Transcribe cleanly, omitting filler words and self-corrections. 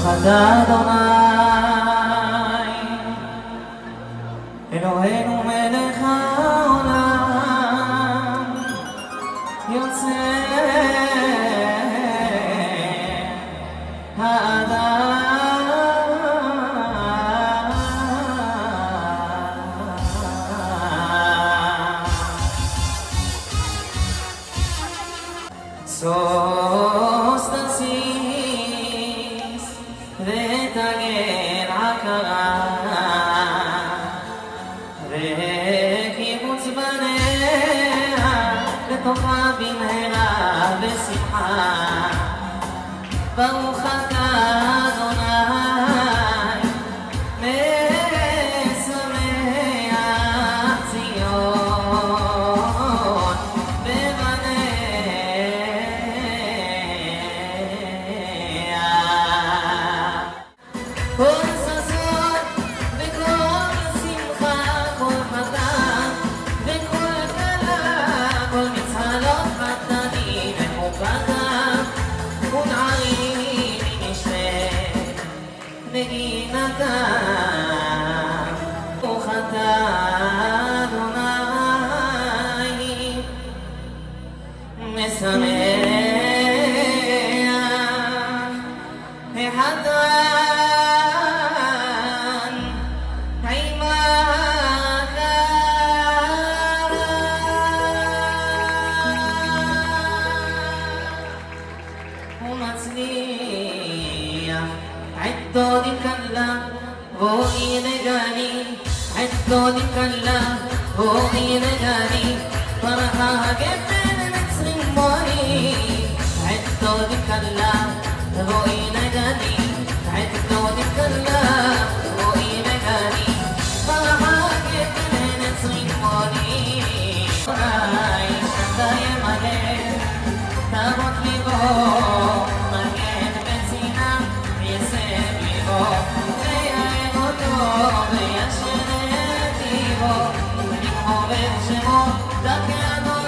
אתה אדוני אלוהינו מלך העולם יוצא האדם סוסטסיס ותגן עקרה וקיבוץ בניה לתוכה במהרה בשמחה ברוך אתה אדוני משמח ציון בבניה כל ששון וכל שמחה כל חתן וכל כלה כל מצהלות חתנים ומוקדם ונערים נשמעת נגינתם ברוך אתה אדוני משמח החתן עמך ומצליח عدودي كلا روحي نجاني عدودي كلا روحي نجاني فرحها جبن نتسموني عدودي كلا روحي نجاني عدودي كلا روحي نجاني فرحها جبن نتسموني عايشة دايما ليه تابوت لي بو مكان بنزينة يسيبيبو ويأيغوتو ويشنتيبو ونكمو بشمو دكي أدو